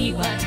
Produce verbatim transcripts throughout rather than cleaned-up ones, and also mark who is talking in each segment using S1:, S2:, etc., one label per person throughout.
S1: igual.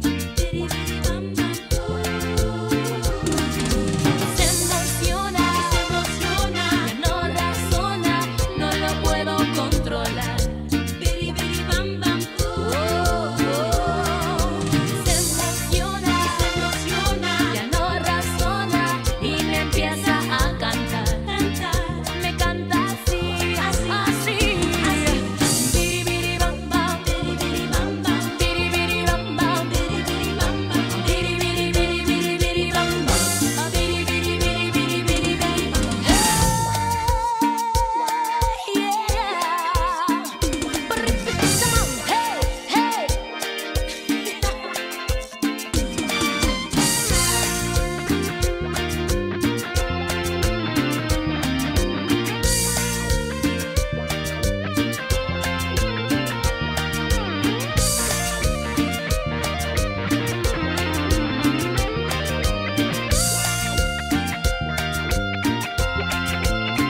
S1: Se emociona, se emociona, ya no razona, no lo puedo controlar. Biri, biri, bam, bam, oh, oh. Se emociona, se emociona, ya no razona y me empieza a cantar. Me canta así, así, así. Biri, biri, bam, bam, biri, biri, bam, bam, biri, biri, bam, bam, biri, biri, bam, bam, biri, biri, biri, biri, biri, bam, bam, biri, biri, biri, biri, biri, biri, bam. Hey, yeah. Come on, hey, hey.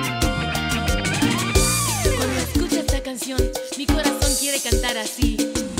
S1: Cuando escucho esta canción, mi corazón quiere cantar así.